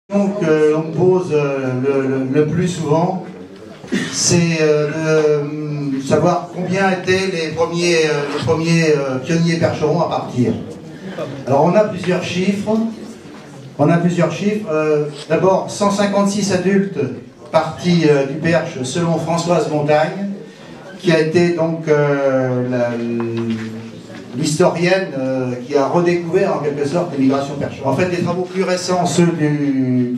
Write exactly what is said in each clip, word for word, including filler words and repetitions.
Que l'on pose le, le, le plus souvent, c'est euh, de savoir combien étaient les premiers, euh, les premiers euh, pionniers percherons à partir. Alors on a plusieurs chiffres. On a plusieurs chiffres. Euh, D'abord, cent cinquante-six adultes partis euh, du Perche selon Françoise Montagne, qui a été donc euh, l'historienne euh, qui a redécouvert en quelque sorte l'émigration percheron. En fait, les travaux plus récents, ceux du,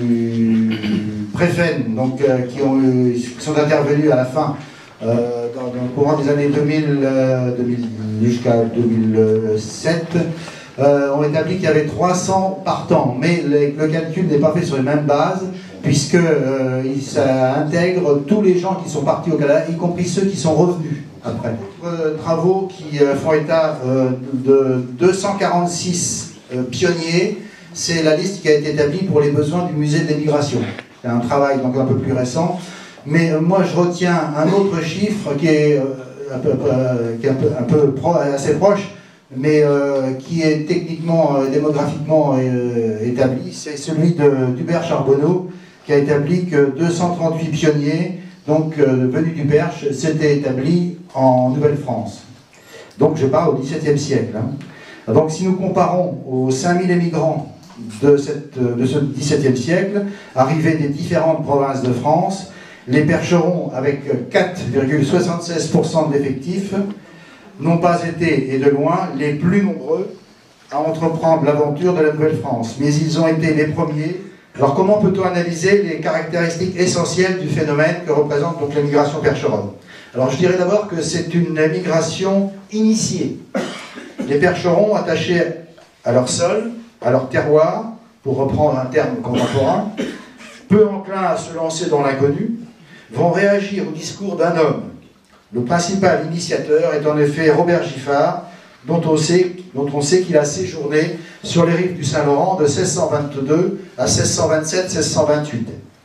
du préfet, donc euh, qui, ont, qui sont intervenus à la fin, euh, dans, dans le courant des années deux mille, euh, deux mille jusqu'à deux mille sept, euh, ont établi qu'il y avait trois cents partants, mais les, le calcul n'est pas fait sur les mêmes bases, puisque euh, ça intègre tous les gens qui sont partis au Canada, y compris ceux qui sont revenus après. Euh, travaux qui euh, font état euh, de deux cent quarante-six euh, pionniers, c'est la liste qui a été établie pour les besoins du musée de l'émigration. C'est un travail donc un peu plus récent, mais euh, moi je retiens un autre chiffre qui est, euh, un, peu, euh, qui est un peu, un peu pro, assez proche, mais euh, qui est techniquement, euh, démographiquement euh, établi, c'est celui d'Hubert Charbonneau, qui a établi que deux cent trente-huit pionniers, donc euh, venus du Perche, s'étaient établis en Nouvelle-France. Donc je parle au dix-septième siècle. Hein. Donc si nous comparons aux cinq mille émigrants de, cette, de ce dix-septième siècle, arrivés des différentes provinces de France, les percherons, avec quatre virgule soixante-seize pour cent d'effectifs, n'ont pas été, et de loin, les plus nombreux à entreprendre l'aventure de la Nouvelle-France. Mais ils ont été les premiers. Alors comment peut-on analyser les caractéristiques essentielles du phénomène que représente donc l'émigration percheronne? Alors je dirais d'abord que c'est une émigration initiée. Les percherons attachés à leur sol, à leur terroir, pour reprendre un terme contemporain, peu enclins à se lancer dans l'inconnu, vont réagir au discours d'un homme. Le principal initiateur est en effet Robert Giffard, dont on sait, dont on sait qu'il a séjourné sur les rives du Saint-Laurent de seize cent vingt-deux à seize cent vingt-sept seize cent vingt-huit.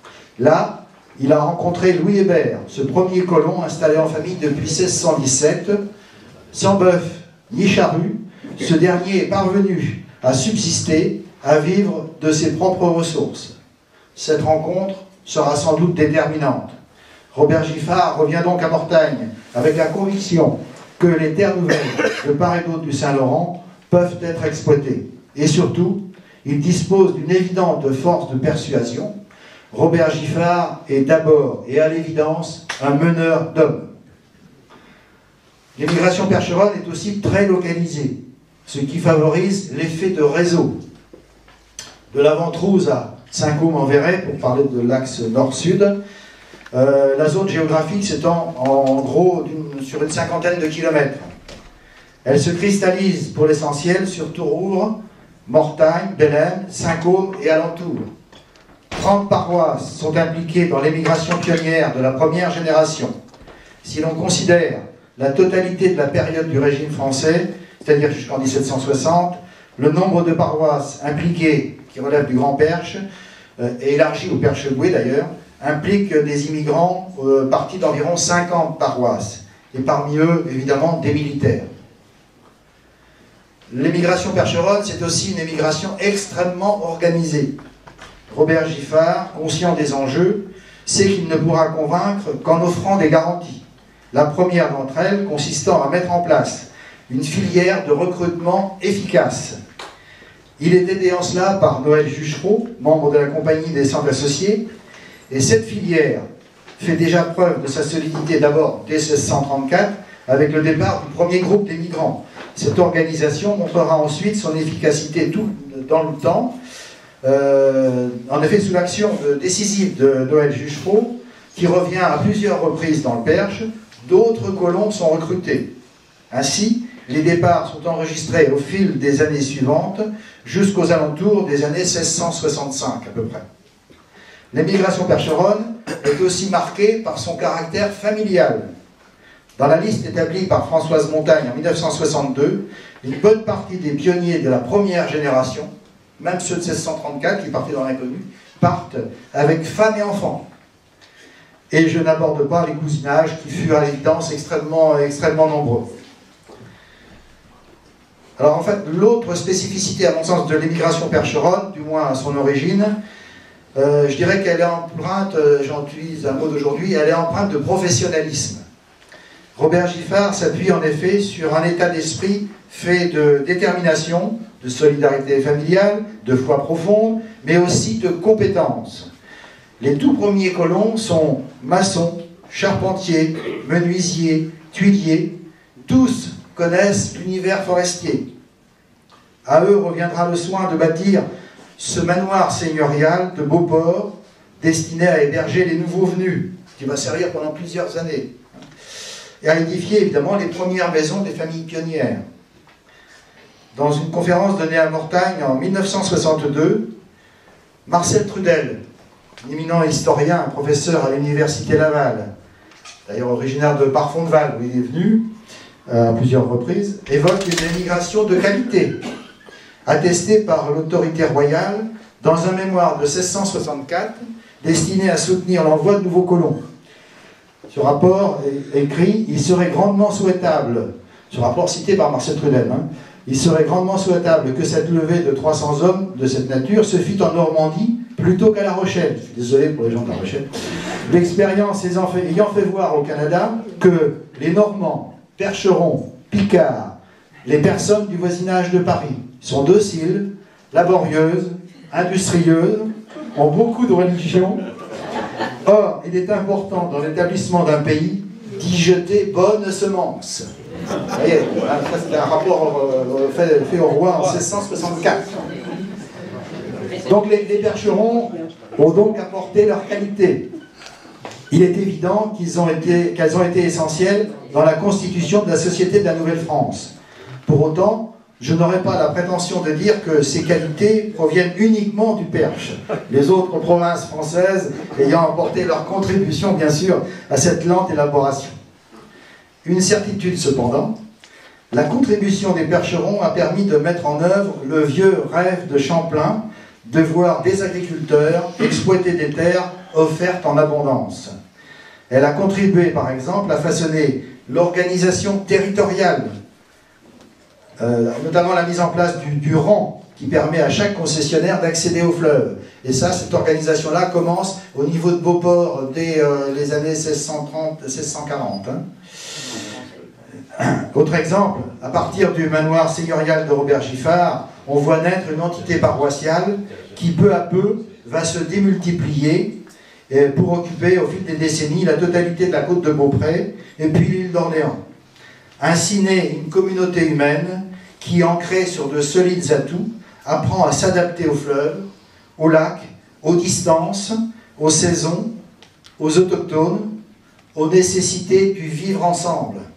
Là, il a rencontré Louis Hébert, ce premier colon installé en famille depuis seize cent dix-sept. Sans bœuf ni charrue, ce dernier est parvenu à subsister, à vivre de ses propres ressources. Cette rencontre sera sans doute déterminante. Robert Giffard revient donc à Mortagne avec la conviction que les terres nouvelles de part et d'autre du Saint-Laurent peuvent être exploitées. Et surtout, il dispose d'une évidente force de persuasion. Robert Giffard est d'abord et à l'évidence un meneur d'hommes. L'émigration percheronne est aussi très localisée, ce qui favorise l'effet de réseau. De la Ventrouze à Saint-Côme-en-Véret, pour parler de l'axe nord-sud, euh, la zone géographique s'étend en gros une, sur une cinquantaine de kilomètres. Elle se cristallise pour l'essentiel sur Tourouvre, Mortagne, Bélem, Saint-Côme et alentours. trente paroisses sont impliquées dans l'émigration pionnière de la première génération. Si l'on considère la totalité de la période du régime français, c'est-à-dire jusqu'en mille sept cent soixante, le nombre de paroisses impliquées, qui relèvent du Grand Perche, euh, et élargi au Perche-Boué d'ailleurs, implique des immigrants euh, partis d'environ cinquante paroisses, et parmi eux, évidemment, des militaires. L'émigration percheronne, c'est aussi une émigration extrêmement organisée. Robert Giffard, conscient des enjeux, sait qu'il ne pourra convaincre qu'en offrant des garanties. La première d'entre elles consistant à mettre en place une filière de recrutement efficace. Il est aidé en cela par Noël Juchereau, membre de la Compagnie des Centres Associés, et cette filière fait déjà preuve de sa solidité d'abord dès seize cent trente-quatre avec le départ du premier groupe des migrants. Cette organisation montrera ensuite son efficacité tout dans le temps. Euh, en effet, sous l'action décisive de Noël Juchereau, qui revient à plusieurs reprises dans le Perche, d'autres colons sont recrutés. Ainsi, les départs sont enregistrés au fil des années suivantes jusqu'aux alentours des années seize cent soixante-cinq à peu près. L'émigration percheronne est aussi marquée par son caractère familial. Dans la liste établie par Françoise Montagne en mille neuf cent soixante-deux, une bonne partie des pionniers de la première génération, même ceux de seize cent trente-quatre qui partaient dans l'inconnu, partent avec femmes et enfants. Et je n'aborde pas les cousinages qui furent à l'évidence extrêmement, extrêmement nombreux. Alors en fait, l'autre spécificité à mon sens de l'émigration percheronne, du moins à son origine, euh, je dirais qu'elle est empreinte, euh, j'utilise un mot d'aujourd'hui, elle est empreinte de professionnalisme. Robert Giffard s'appuie en effet sur un état d'esprit fait de détermination, de solidarité familiale, de foi profonde, mais aussi de compétences. Les tout premiers colons sont maçons, charpentiers, menuisiers, tuiliers. Tous connaissent l'univers forestier. À eux reviendra le soin de bâtir ce manoir seigneurial de Beauport, destiné à héberger les nouveaux venus, qui va servir pendant plusieurs années, et à édifier évidemment les premières maisons des familles pionnières. Dans une conférence donnée à Mortagne en mille neuf cent soixante-deux, Marcel Trudel, un éminent historien, un professeur à l'université Laval, d'ailleurs originaire de Parfondeval où il est venu euh, à plusieurs reprises, évoque une émigration de qualité, attestée par l'autorité royale dans un mémoire de mille six cent soixante-quatre destiné à soutenir l'envoi de nouveaux colons. Ce rapport est écrit « Il serait grandement souhaitable », ce rapport cité par Marcel Trudel, hein, « Il serait grandement souhaitable que cette levée de trois cents hommes de cette nature se fît en Normandie plutôt qu'à La Rochelle. » Je suis désolé pour les gens de La Rochelle. L'expérience ayant fait, ayant fait voir au Canada que les Normands, Percherons, Picards, les personnes du voisinage de Paris sont dociles, laborieuses, industrieuses, ont beaucoup de religion. Or, il est important dans l'établissement d'un pays d'y jeter bonnes semences. Vous voyez, ça c'est un rapport euh, fait, fait au roi en mille six cent soixante-quatre. Donc les, les Percherons ont donc apporté leur qualité. Il est évident qu'ils ont été, qu'elles ont été essentielles dans la constitution de la Société de la Nouvelle-France. Pour autant, je n'aurais pas la prétention de dire que ces qualités proviennent uniquement du Perche, les autres provinces françaises ayant apporté leur contribution, bien sûr, à cette lente élaboration. Une certitude cependant, la contribution des Percherons a permis de mettre en œuvre le vieux rêve de Champlain de voir des agriculteurs exploiter des terres offertes en abondance. Elle a contribué, par exemple, à façonner l'organisation territoriale, euh, notamment la mise en place du, du rang, qui permet à chaque concessionnaire d'accéder au fleuve. Et ça, cette organisation-là commence au niveau de Beauport dès euh, les années mille six cent trente mille six cent quarante. Hein. Autre exemple, à partir du manoir seigneurial de Robert Giffard, on voit naître une entité paroissiale qui peu à peu va se démultiplier pour occuper au fil des décennies la totalité de la côte de Beaupré et puis l'île d'Orléans. Ainsi naît une communauté humaine qui, ancrée sur de solides atouts, apprend à s'adapter au fleuve, aux lacs, aux distances, aux saisons, aux autochtones, aux nécessités du vivre ensemble.